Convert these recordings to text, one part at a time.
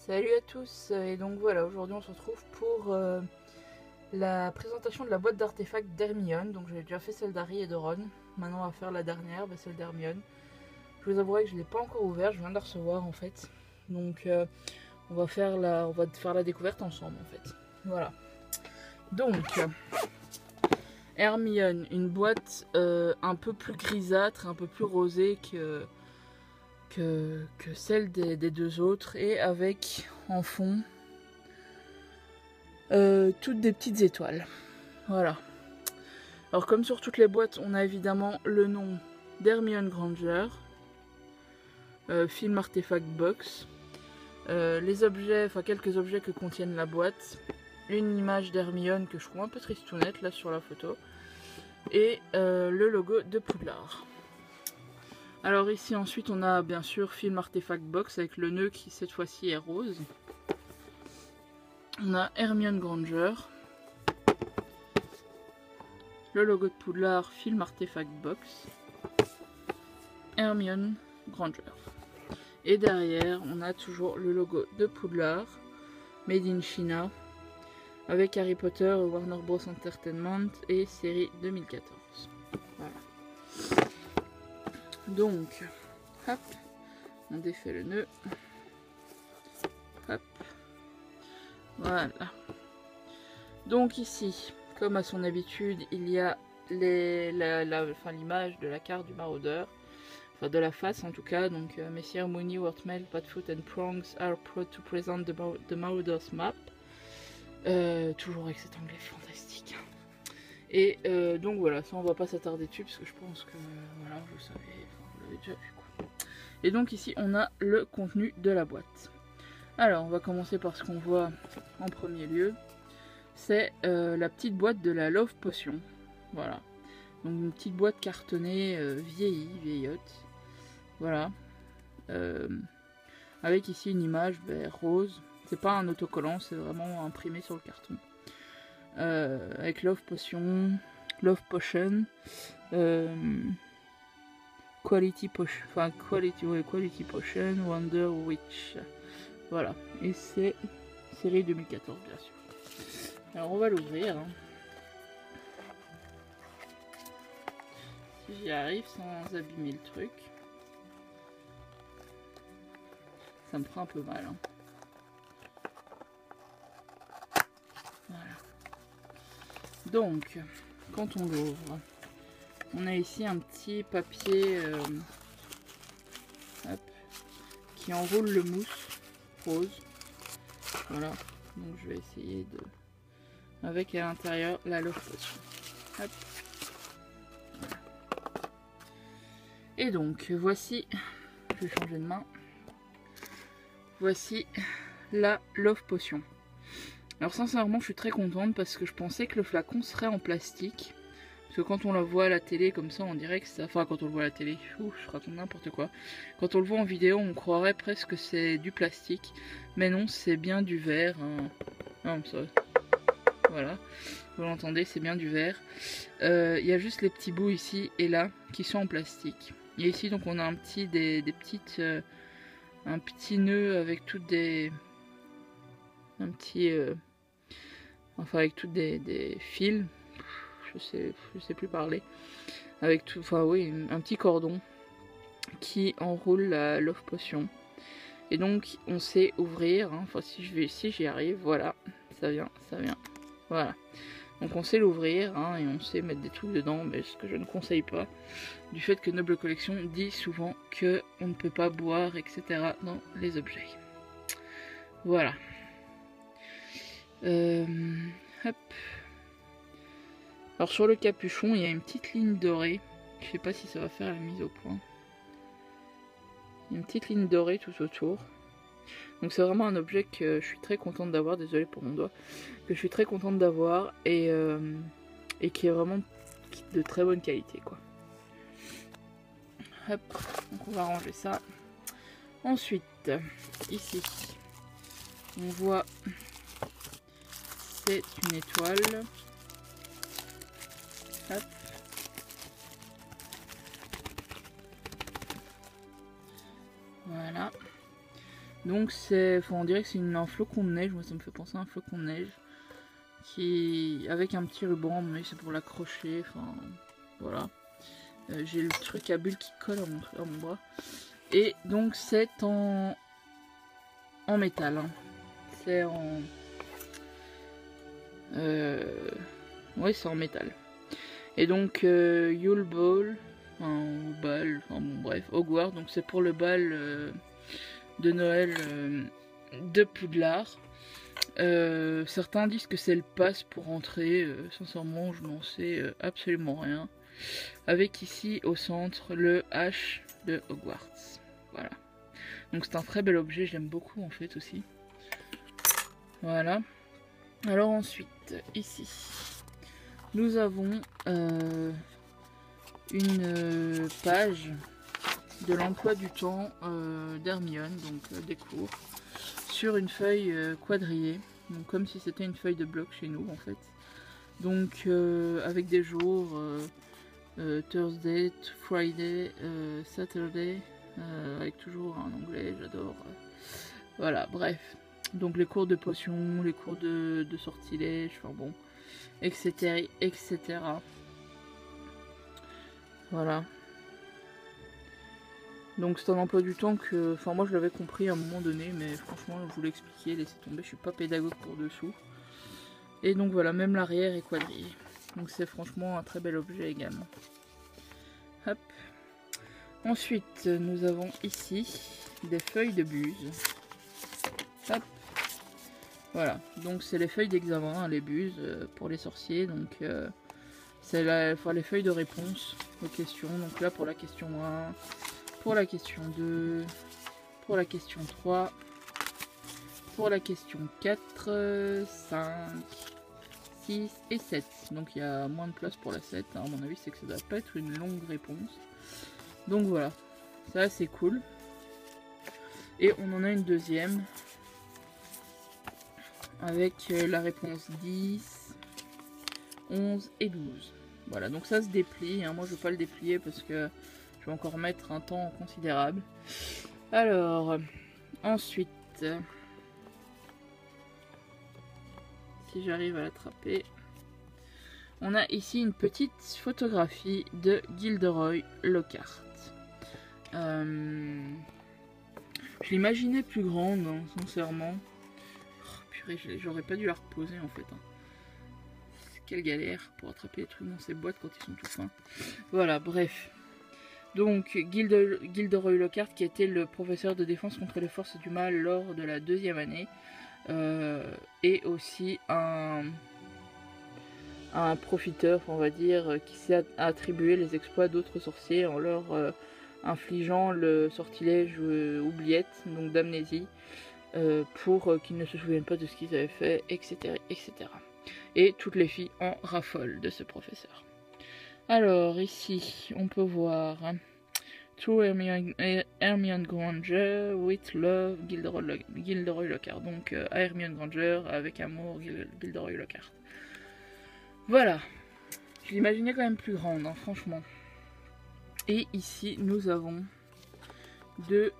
Salut à tous, et donc voilà, aujourd'hui on se retrouve pour la présentation de la boîte d'artefacts d'Hermione. Donc j'ai déjà fait celle d'Harry et de Ron, maintenant on va faire la dernière, celle d'Hermione. Je vous avouerai que je ne l'ai pas encore ouverte, je viens de la recevoir en fait. Donc on va faire la découverte ensemble en fait. Voilà. Donc Hermione, une boîte un peu plus grisâtre, un peu plus rosée que celle des deux autres, et avec en fond toutes des petites étoiles. Voilà. Alors comme sur toutes les boîtes, on a évidemment le nom d'Hermione Granger, film Artefact Box, les objets, enfin quelques objets que contiennent la boîte, une image d'Hermione que je trouve un peu tristounette là sur la photo, et le logo de Poudlard. Alors ici ensuite on a bien sûr film Artefact Box avec le nœud qui cette fois-ci est rose. On a Hermione Granger, le logo de Poudlard, film Artefact Box, Hermione Granger. Et derrière on a toujours le logo de Poudlard, Made in China, avec Harry Potter, Warner Bros Entertainment et série 2014. Voilà. Donc, hop, on défait le nœud. Hop. Voilà. Donc ici, comme à son habitude, il y a l'image de la carte du maraudeur. Enfin de la face en tout cas. Donc Messire Mooney, Wurtmail, Padfoot and Prongs are proud to present the Marauders map. Toujours avec cet anglais fantastique. Et donc voilà, ça on va pas s'attarder dessus parce que je pense que voilà, vous savez, vous l'avez déjà vu quoi. Et donc ici on a le contenu de la boîte. Alors on va commencer par ce qu'on voit en premier lieu. C'est la petite boîte de la Love Potion. Voilà. Donc une petite boîte cartonnée vieillotte. Voilà. Avec ici une image rose. C'est pas un autocollant, c'est vraiment imprimé sur le carton. Avec Love Potion, Quality Potion, Wonder Witch. Voilà. Et c'est série 2014 bien sûr. Alors on va l'ouvrir. Si j'y arrive sans abîmer le truc. Ça me prend un peu mal. Voilà. Donc, quand on l'ouvre, on a ici un petit papier hop, qui enroule le mousse rose. Voilà. Donc je vais essayer de... avec à l'intérieur la Love Potion. Hop. Voilà. Et donc, voici... je vais changer de main. Voici la Love Potion. Alors sincèrement je suis très contente parce que je pensais que le flacon serait en plastique. Parce que quand on la voit à la télé comme ça on dirait que ça... Enfin quand on le voit à la télé, je raconte n'importe quoi. Quand on le voit en vidéo on croirait presque que c'est du plastique. Mais non, c'est bien du verre. Non, ça... Voilà, vous l'entendez, c'est bien du verre. Il y a juste les petits bouts ici et là qui sont en plastique. Et ici donc on a un petit, des petites... un petit nœud avec toutes des... un petit... enfin avec toutes des fils, je sais plus parler, avec tout, enfin oui, un petit cordon qui enroule la Love Potion. Et donc on sait ouvrir, enfin si j'y arrive, voilà, ça vient, voilà. Donc on sait l'ouvrir et on sait mettre des trucs dedans, mais ce que je ne conseille pas, du fait que Noble Collection dit souvent que on ne peut pas boire, etc. dans les objets. Voilà. Hop. Alors sur le capuchon, il y a une petite ligne dorée. Je sais pas si ça va faire la mise au point. Il y a une petite ligne dorée tout autour. Donc c'est vraiment un objet que je suis très contente d'avoir. Désolée pour mon doigt. Que je suis très contente d'avoir et qui est vraiment de très bonne qualité quoi. Hop. Donc on va ranger ça. Ensuite, ici, on voit... c'est une étoile. Hop. Voilà. Donc c'est, on dirait que c'est un flocon de neige, moi ça me fait penser à un flocon de neige. Qui avec un petit ruban, mais c'est pour l'accrocher, enfin voilà. J'ai le truc à bulles qui colle à mon bras. Et donc c'est en métal. Hein. C'est en... ouais, c'est en métal. Et donc Yule Ball, ou bal, enfin bon bref, Hogwarts, donc c'est pour le bal de Noël de Poudlard. Certains disent que c'est le pass pour entrer, sincèrement je n'en sais absolument rien. Avec ici au centre le H de Hogwarts. Voilà. Donc c'est un très bel objet, j'aime beaucoup en fait aussi. Voilà. Alors ensuite, ici, nous avons une page de l'emploi du temps d'Hermione, donc des cours, sur une feuille quadrillée, donc comme si c'était une feuille de bloc chez nous en fait. Donc avec des jours Thursday, Friday, Saturday, avec toujours un anglais, j'adore. Voilà, bref. Donc les cours de potions, les cours de sortilège, enfin bon, etc. etc. Voilà. Donc c'est un emploi du temps que, enfin moi je l'avais compris à un moment donné, mais franchement je vous l'expliquer, laissez tomber, je suis pas pédagogue pour dessous. Et donc voilà, même l'arrière est quadrillé. Donc c'est franchement un très bel objet également. Hop. Ensuite nous avons ici des feuilles de buse. Hop. Voilà, donc c'est les feuilles d'examen, hein, les buses pour les sorciers. Donc c'est les feuilles de réponse aux questions. Donc là pour la question 1. Pour la question 2, pour la question 3, pour la question 4, 5, 6 et 7. Donc il y a moins de place pour la 7. Alors, à mon avis, c'est que ça doit pas être une longue réponse. Donc voilà, ça c'est cool. Et on en a une deuxième avec la réponse 10, 11 et 12. Voilà, donc ça se déplie. Hein. Moi je ne vais pas le déplier parce que je vais encore mettre un temps considérable. Alors, ensuite, si j'arrive à l'attraper, on a ici une petite photographie de Gilderoy Lockhart. Je l'imaginais plus grande, hein, sincèrement. Oh, purée, j'aurais pas dû la reposer en fait. Hein. Quelle galère pour attraper les trucs dans ces boîtes quand ils sont tout fins. Voilà, bref. Donc Gilderoy Lockhart qui était le professeur de défense contre les forces du mal lors de la 2e année et aussi un profiteur on va dire qui s'est attribué les exploits d'autres sorciers en leur infligeant le sortilège oubliette, donc d'amnésie pour qu'ils ne se souviennent pas de ce qu'ils avaient fait, etc., etc. Et toutes les filles en raffolent de ce professeur. Alors ici on peut voir To Hermione Granger with love Gilderoy Lockhart. Donc à Hermione Granger avec amour Gilderoy Lockhart. Voilà. Je l'imaginais quand même plus grande, hein, franchement. Et ici nous avons deux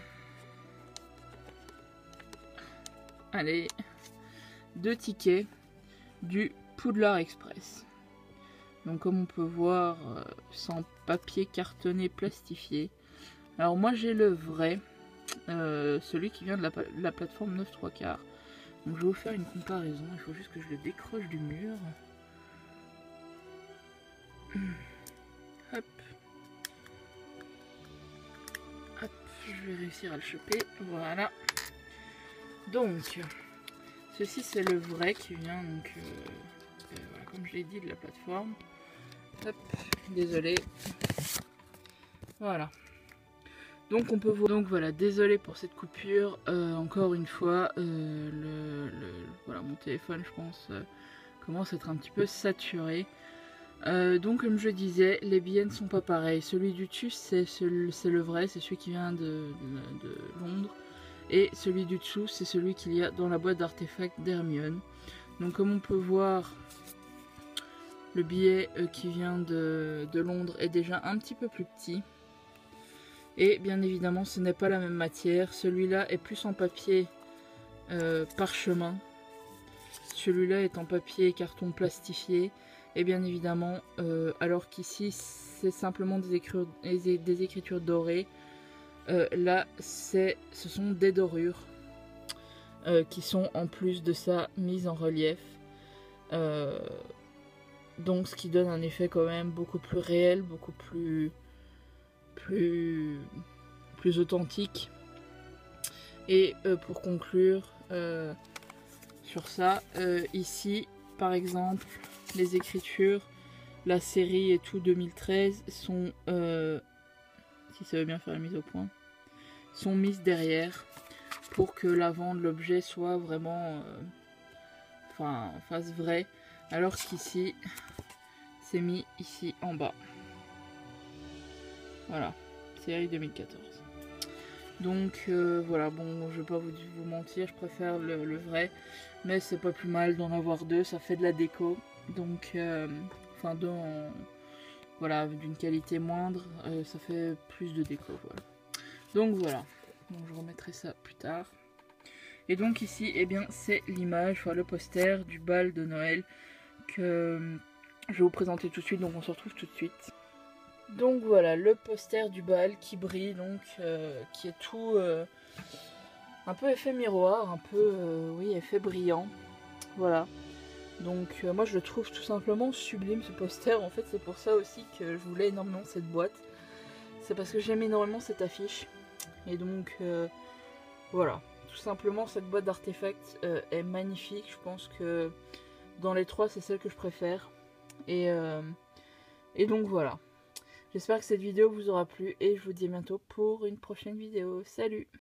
tickets du Poudlard Express. Donc comme on peut voir, sans papier cartonné plastifié. Alors moi j'ai le vrai, celui qui vient de la plateforme 9 3/4. Donc je vais vous faire une comparaison, il faut juste que je le décroche du mur. Hop. Hop, je vais réussir à le choper, voilà. Donc, ceci c'est le vrai qui vient, donc, voilà, comme je l'ai dit, de la plateforme. Hop, désolé. Voilà. Donc on peut voir. Donc voilà, désolé pour cette coupure. Encore une fois, voilà, mon téléphone, je pense, commence à être un petit peu saturé. Donc comme je disais, les billets ne sont pas pareils. Celui du dessus, c'est le vrai, c'est celui qui vient de Londres. Et celui du dessous, c'est celui qu'il y a dans la boîte d'artefacts d'Hermione. Donc comme on peut voir, le billet qui vient de Londres est déjà un petit peu plus petit. Et bien évidemment, ce n'est pas la même matière. Celui-là est plus en papier parchemin. Celui-là est en papier carton plastifié. Et bien évidemment, alors qu'ici, c'est simplement des écritures dorées. Là, ce sont des dorures qui sont en plus de ça mises en relief. Donc ce qui donne un effet quand même beaucoup plus réel, beaucoup plus authentique. Et pour conclure sur ça, ici par exemple les écritures, la série et tout 2013 sont, si ça veut bien faire la mise au point, sont mises derrière pour que l'avant de l'objet soit vraiment fasse vrai, alors qu'ici c'est mis ici en bas. Voilà, série 2014. Donc voilà, bon, je vais pas vous mentir, je préfère le vrai, mais c'est pas plus mal d'en avoir deux, ça fait de la déco. Donc deux voilà, d'une qualité moindre, ça fait plus de déco, voilà. Donc voilà, donc je remettrai ça plus tard. Et donc ici, eh bien, c'est l'image, le poster du bal de Noël que je vais vous présenter tout de suite, donc on se retrouve tout de suite. Donc voilà, le poster du bal qui brille, donc qui est tout un peu effet miroir, un peu, oui, effet brillant. Voilà. Donc moi je le trouve tout simplement sublime ce poster. En fait c'est pour ça aussi que je voulais énormément cette boîte. C'est parce que j'aime énormément cette affiche. Et donc voilà. Tout simplement cette boîte d'artefacts est magnifique. Je pense que dans les trois c'est celle que je préfère. Et donc voilà. J'espère que cette vidéo vous aura plu et je vous dis à bientôt pour une prochaine vidéo. Salut!